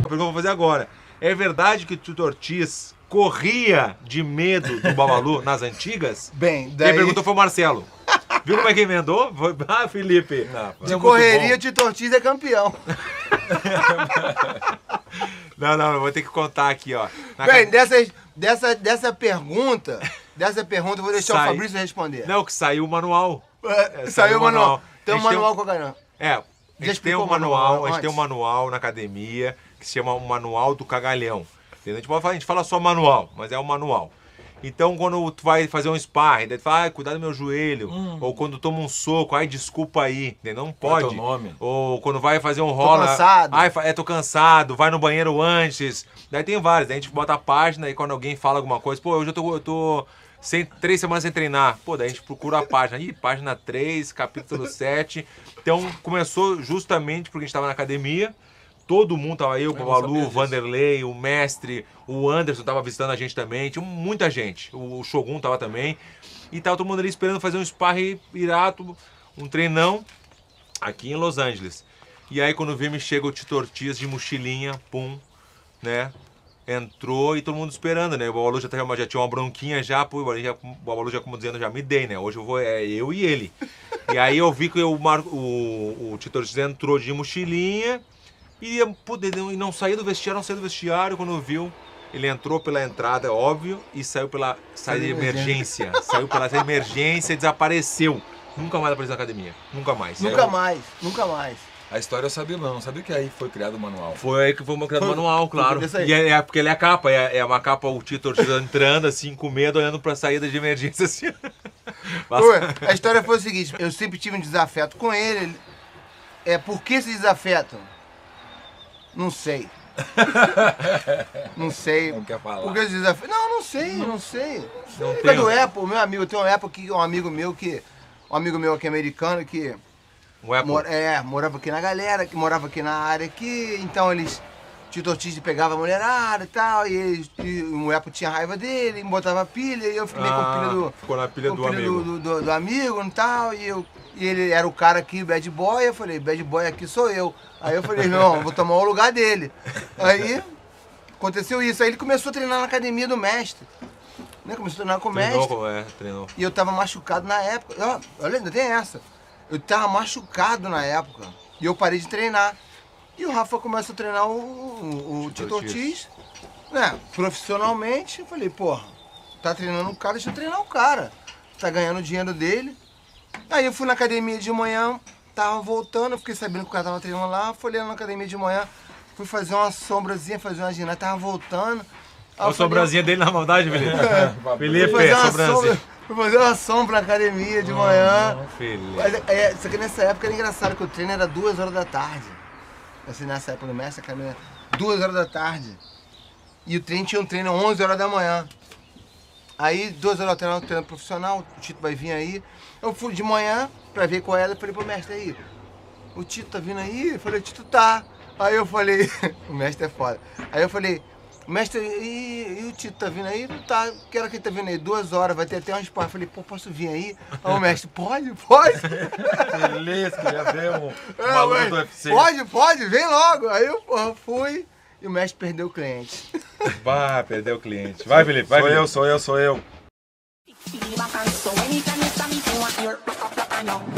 pergunta que eu vou fazer agora. É verdade que o Tito Ortiz corria de medo do Babalu nas antigas? Bem, daí... Quem perguntou foi o Marcelo. Viu como é que emendou? Ah, Felipe. De correria, o Tito Ortiz é campeão. Não, eu vou ter que contar aqui, ó. Bem, dessa pergunta, eu vou deixar o Fabrício responder. Não, que saiu o manual. Saiu o manual. Tem um manual com a galera. A gente tem um manual na academia que se chama o Manual do Cagalhão. Entendeu? A gente fala só manual, mas é um manual. Então, quando tu vai fazer um sparring, daí tu fala, cuidado do meu joelho. Ou quando toma um soco, desculpa aí. Entendeu? Não pode. Nome. Ou quando vai fazer um rola. Tô cansado. Tô cansado, vai no banheiro antes. Daí tem vários. Daí a gente bota a página e quando alguém fala alguma coisa, pô, hoje eu tô 3 semanas sem treinar. Pô, daí a gente procura a página. Página 3, capítulo 7. Então, começou justamente porque a gente tava na academia. Todo mundo tava aí, o Babalu, o Vanderlei, o Mestre, o Anderson tava visitando a gente também, tinha muita gente, o Shogun tava também, e tava todo mundo ali esperando fazer um sparring irado, um treinão, aqui em Los Angeles. E aí quando me chega o Tito Ortiz de mochilinha, pum, né, entrou e todo mundo esperando, né, o Babalu já tinha uma bronquinha já, pô, o Babalu já como dizendo, já me dei, né, hoje eu e ele. E aí eu vi que o Tito Ortiz entrou de mochilinha, e não saiu do vestiário, quando viu, ele entrou pela entrada, óbvio, e saiu pela saída de emergência. Saiu pela saída de emergência e desapareceu. Nunca mais apareceu na academia. Nunca mais. Nunca mais. A história eu sabia, não sabia que aí foi criado o manual. Foi aí que foi criado o manual, claro. E porque ele é a capa, é uma capa, o Tito Ortiz entrando assim, com medo, olhando pra saída de emergência assim. A história foi o seguinte, eu sempre tive um desafeto com ele. Por que esse desafeto? Não sei. Não sei. Não quer falar. Porque os desafios... Não sei. Não Época do Apple, meu amigo, tem uma época que um amigo meu aqui americano que morava aqui na galera, que morava aqui na área aqui, então eles Tito Ortiz pegava a mulherada e tal, e o Apple tinha raiva dele, me botava pilha, e eu fiquei com a pilha ficou na pilha do amigo. Do amigo e tal, e ele era o cara aqui, bad boy, eu falei, bad boy aqui sou eu. Aí eu falei, não, vou tomar o lugar dele. Aí aconteceu isso, aí ele começou a treinar na academia do mestre. Né? Começou a treinar com o mestre. Treinou. E eu tava machucado na época. Olha, ainda tem essa. Eu tava machucado na época. E eu parei de treinar. E o Rafa começa a treinar o Tito Ortiz. Né? Profissionalmente, eu falei, porra, tá treinando o cara, deixa eu treinar o cara. Tá ganhando o dinheiro dele. Aí eu fui na academia de manhã, tava voltando, eu fiquei sabendo que o cara tava treinando lá, fui lá na academia de manhã, fui fazer uma sombrazinha, fazer uma ginástica, tava voltando. Olha a sombrazinha dele na maldade, Felipe. Felipe, sobrancinha. Fui fazer uma sombra na academia de manhã. Felipe. Só que nessa época era engraçado, que o treino era 2 horas da tarde. Assim, nessa época do mestre, a academia 2 horas da tarde. E o treino tinha um treino 11 horas da manhã. Aí, 2 horas da tarde, treino profissional, o Tito vai vir aí. Eu fui de manhã pra ver qual era, eu falei pro mestre aí, o Tito tá vindo aí? Eu falei, o Tito tá. Aí eu falei, o mestre é foda. Aí eu falei, mestre, e o Tito tá vindo aí? Não tá, que hora que ele tá vindo aí? 2 horas, vai ter até um espaço. Eu falei, pô, posso vir aí? Aí o mestre, pode? Beleza, queria ver uma luta do UFC. Pode, vem logo. Aí eu fui e o mestre perdeu o cliente. Perdeu o cliente. Vai, Felipe, vai. Sou eu. Feel my hands, so anytime you stop me, you want your